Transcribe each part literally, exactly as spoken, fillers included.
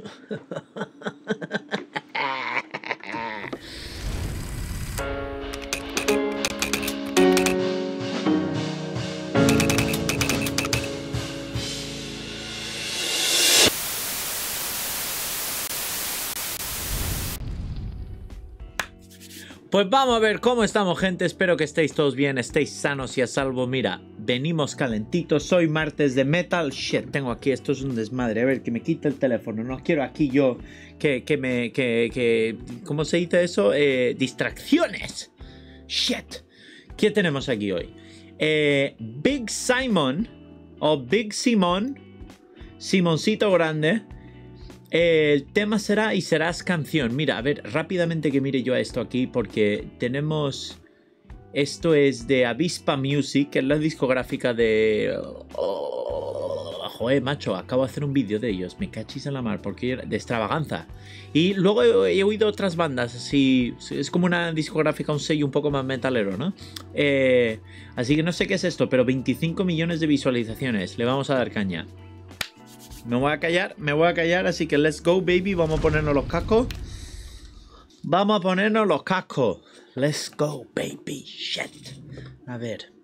Pues vamos a ver cómo estamos, gente. Espero que estéis todos bien, estéis sanos y a salvo. Mira, venimos calentitos. Hoy martes de metal. Shit, tengo aquí, esto es un desmadre. A ver, que me quite el teléfono. No quiero aquí yo que, que me... Que, que, ¿cómo se dice eso? Eh, distracciones. Shit. ¿Qué tenemos aquí hoy? Eh, Big Simon o Big Simon. Simoncito Grande. El tema será Y serás canción. Mira, a ver, rápidamente que mire yo a esto aquí, porque tenemos... Esto es de Avispa Music, que es la discográfica de... Oh, joder, macho, acabo de hacer un vídeo de ellos. Me cachis en la mar, porque de Extravaganza. Y luego he, he oído otras bandas, así... Es como una discográfica, un sello un poco más metalero, ¿no? Eh, así que no sé qué es esto, pero veinticinco millones de visualizaciones. Le vamos a dar caña. Me voy a callar, me voy a callar, así que let's go, baby. Vamos a ponernos los cascos. Vamos a ponernos los cascos. Let's go, baby. Shit. A ver.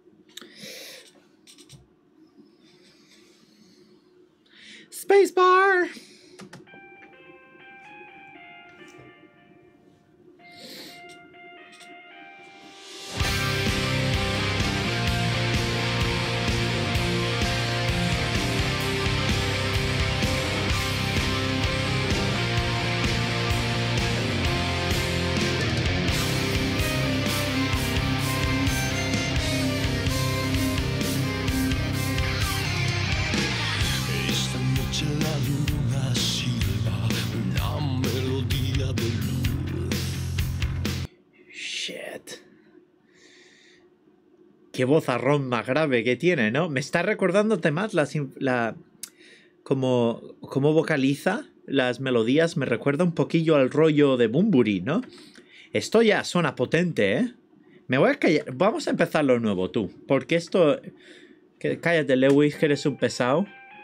Spacebar. Qué vozarrón más grave que tiene, ¿no? Me está recordando temas la, la como, como vocaliza las melodías. Me recuerda un poquillo al rollo de Bunbury, ¿no? Esto ya suena potente, ¿eh? Me voy a callar. Vamos a empezar lo nuevo, tú. Porque esto... Cállate, Lewis, que eres un pesado.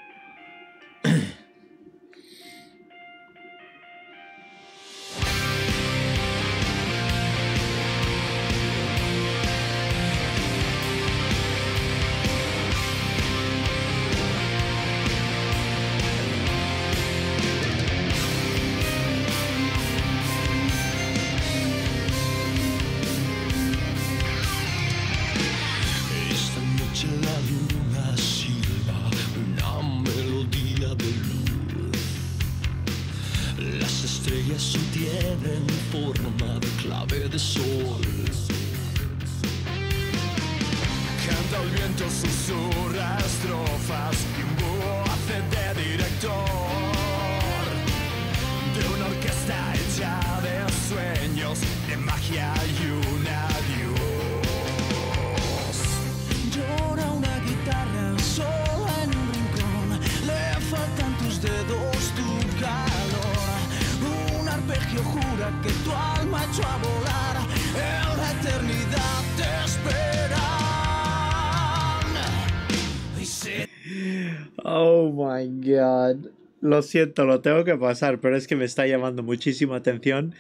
Oh my god. Lo siento, lo tengo que pasar, pero es que me está llamando muchísima atención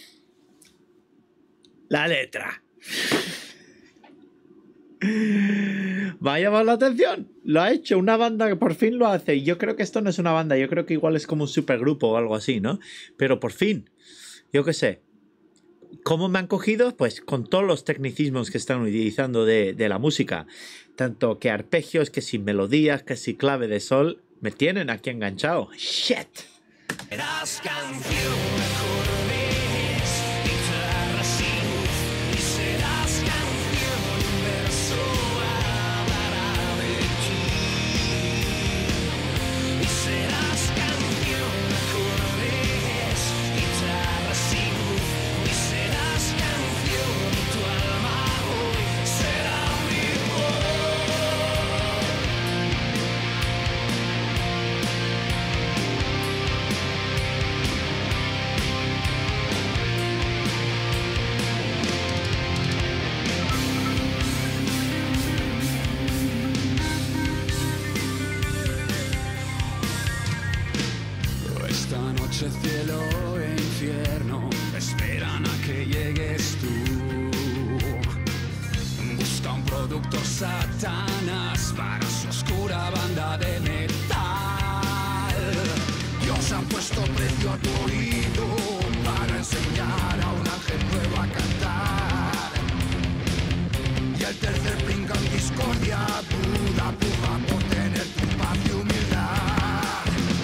la letra. Me ha llamado la atención. Lo ha hecho una banda que por fin lo hace. Y yo creo que esto no es una banda. Yo creo que igual es como un supergrupo o algo así, ¿no? Pero por fin, yo qué sé. ¿Cómo me han cogido? Pues con todos los tecnicismos que están utilizando de, de la música. Tanto que arpegios, que si melodías, que si clave de sol. Me tienen aquí enganchado. ¡Shit! Serás canción, acordes, guitarra sin luz, y serás canción, un verso hablará de ti. Y serás canción, acordes, guitarra sin luz, y serás canción, y tu alma hoy será mi voz. noche cielo e infierno esperan a que llegues tú. Busca un productor Satanás para su oscura banda de metal. Dios ha puesto precio a tu oído para enseñar a un ángel nuevo a cantar. Y el tercer brinca en discordia, Buda puja por tener tu paz y humildad.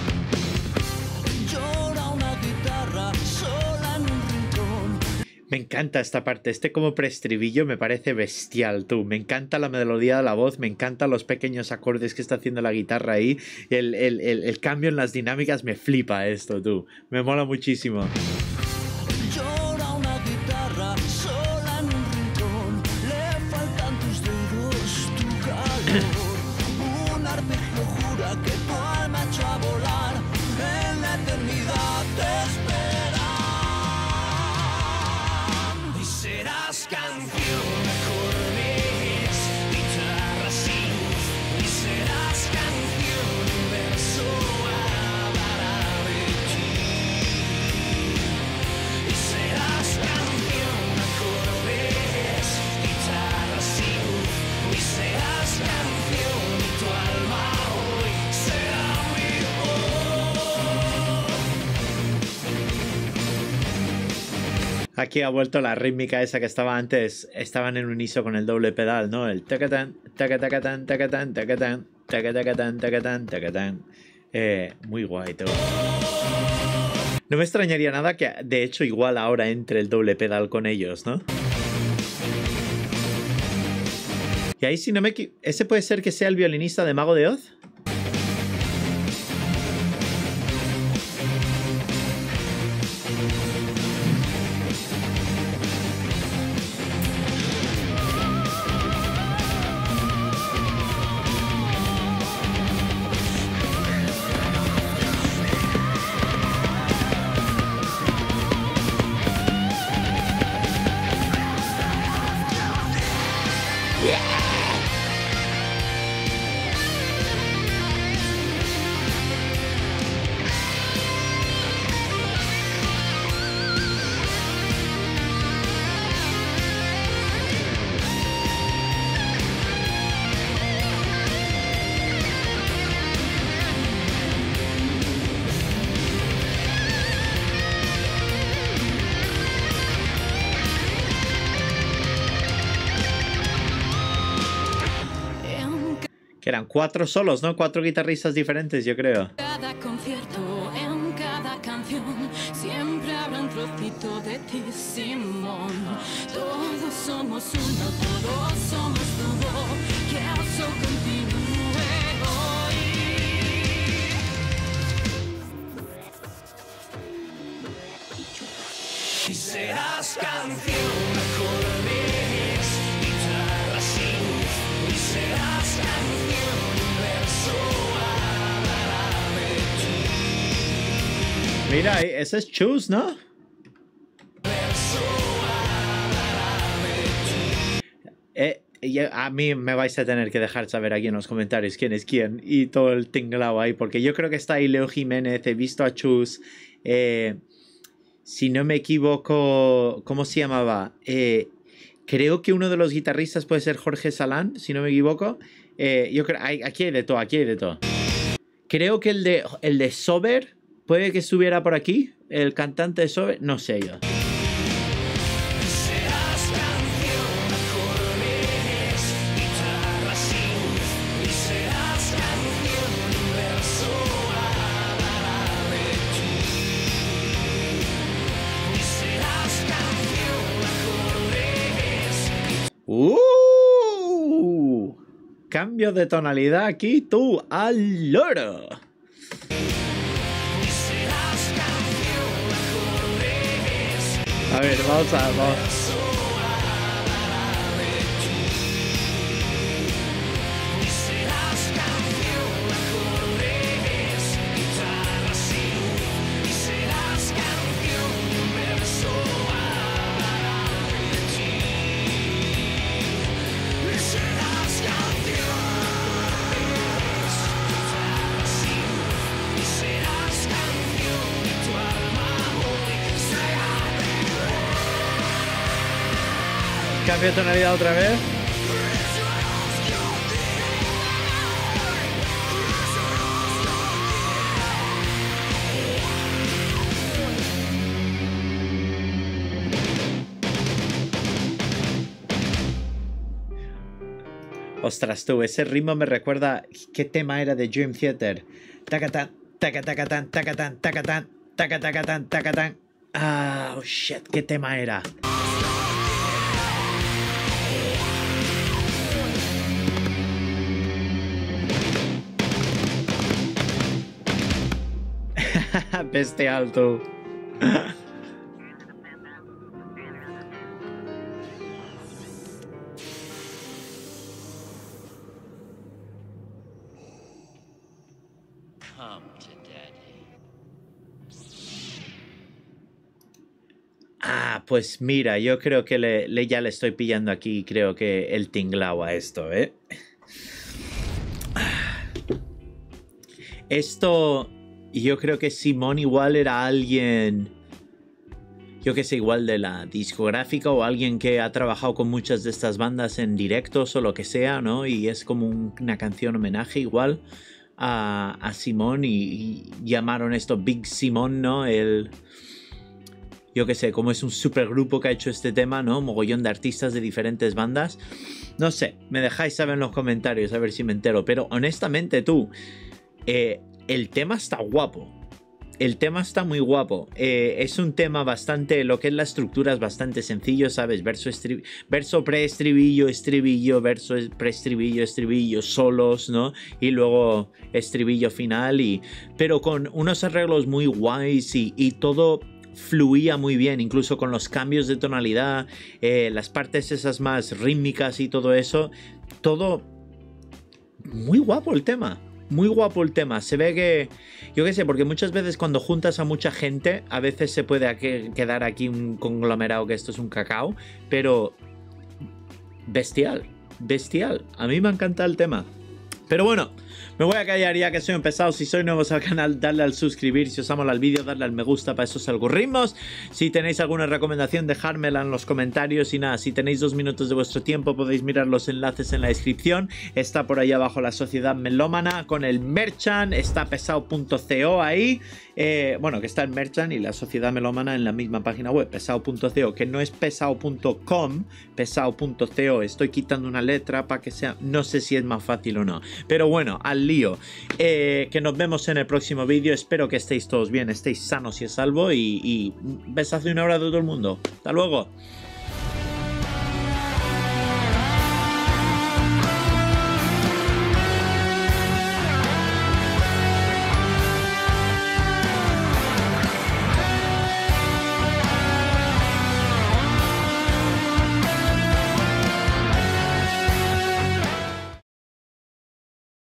Llora una guitarra sola en un rincón. Me encanta esta parte, este como preestribillo me parece bestial, tú. Me encanta la melodía de la voz, me encantan los pequeños acordes que está haciendo la guitarra ahí. El, el, el, el cambio en las dinámicas me flipa esto, tú. Me mola muchísimo. Llora una guitarra sola en un rincón. Le faltan tus dedos, tu calor. Un arpegio jura que tu alma echó a volar. En la eternidad te esperan. Y serás canción, acordes, guitarra sin luz. Y serás canción, un verso hablará de ti. Y serás canción, acordes, guitarra sin luz. Y serás canción, y tu alma hoy será mi Aquí ha vuelto la rítmica esa que estaba antes, estaban en uniso con el doble pedal, ¿no? El tacatán, tacatacatán, tacatán, tacatán, tacatacatán, tacatán, tacatán. Eh, muy guay todo. No me extrañaría nada que, de hecho, igual ahora entre el doble pedal con ellos, ¿no? Y ahí si no me equi- ¿ese puede ser que sea el violinista de Mago de Oz? Que eran cuatro solos, ¿no? Cuatro guitarristas diferentes, yo creo. Cada concierto, en cada canción, siempre habrá un trocito de ti, Simón. Todos somos uno, todos somos todo, que eso continúe hoy. Y serás canción, acordes, guitarra sin luz. Y serás canción, un verso hablará de ti. Mira, ese es Chus, ¿no? Verso hablará de ti. Eh, y a mí me vais a tener que dejar saber aquí en los comentarios quién es quién y todo el tinglao ahí, porque yo creo que está ahí Leo Jiménez, he visto a Chus, eh, si no me equivoco, ¿cómo se llamaba? Eh, creo que uno de los guitarristas puede ser Jorge Salán, si no me equivoco. Eh, yo creo, hay, aquí hay de todo, aquí hay de todo. Creo que el de, el de Sober puede que estuviera por aquí, el cantante de Sober, no sé yo. Serás canción, acordes, guitarra sin luz. Y serás canción, un verso hablará de ti. Y serás canción, acordes. ¡Uh! Cambio de tonalidad aquí, tú, al loro. Y serás canción, acordes. A ver, vamos a... Vamos. Verso hablará de ti. Y serás canción, acordes, guitarra sin luz. Y serás canción, un verso hablará de ti. Y serás canción, guitarra sin luz. Y serás canción, y tu alma Cambio de tonalidad otra vez. Ostras, tú, ese ritmo me recuerda... ¿Qué tema era de Dream Theater? Tacatán, tacatacatán, tacatán, tacatán, tacatacatán, tacatán. Ah, oh shit, ¿qué tema era? Bestial, tú. Ah, pues mira, yo creo que le, le ya le estoy pillando aquí, creo que el tinglao a esto, ¿eh? Esto, yo creo que Simón igual era alguien, yo que sé, igual de la discográfica o alguien que ha trabajado con muchas de estas bandas en directos o lo que sea, ¿no? Y es como un, una canción homenaje igual a, a Simón y, y llamaron esto Big Simón, ¿no? El... Yo qué sé, como es un supergrupo que ha hecho este tema, ¿no? Mogollón de artistas de diferentes bandas. No sé, me dejáis saber en los comentarios a ver si me entero. Pero honestamente tú, eh, el tema está guapo. El tema está muy guapo. Eh, es un tema bastante, lo que es la estructura es bastante sencillo, ¿sabes? Verso, verso pre-estribillo, estribillo, verso pre-estribillo, estribillo, solos, ¿no? Y luego estribillo final. Y, pero con unos arreglos muy guays y, y todo... fluía muy bien, incluso con los cambios de tonalidad, eh, las partes esas más rítmicas y todo eso, todo muy guapo el tema, muy guapo el tema. Se ve que, yo qué sé, porque muchas veces cuando juntas a mucha gente, a veces se puede quedar aquí un conglomerado que esto es un cacao, pero bestial, bestial, a mí me encanta el tema. Pero bueno, me voy a callar ya que soy un pesado. Si sois nuevos al canal, darle al suscribir. Si os amo el vídeo, darle al me gusta para esos algoritmos. Si tenéis alguna recomendación, dejármela en los comentarios. Y nada, si tenéis dos minutos de vuestro tiempo, podéis mirar los enlaces en la descripción. Está por ahí abajo la Sociedad Melómana con el Merchant. Está pesado punto co ahí. Eh, bueno, que está el Merchant y la Sociedad Melómana en la misma página web, pesado punto co, que no es pesado punto com, pesado punto co. Estoy quitando una letra para que sea, no sé si es más fácil o no. Pero bueno, al lío. Eh, que nos vemos en el próximo vídeo. Espero que estéis todos bien, estéis sanos y a salvo. Y, y besazo y un abrazo a todo el mundo. Hasta luego.